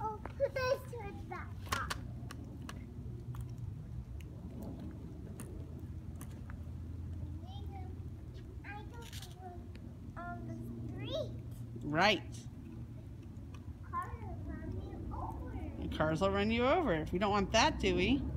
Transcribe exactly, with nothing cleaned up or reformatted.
Oh, let's turn that off. I don't want on the street. Right. Cars will run me over. And cars will run you over. We don't want that, do we?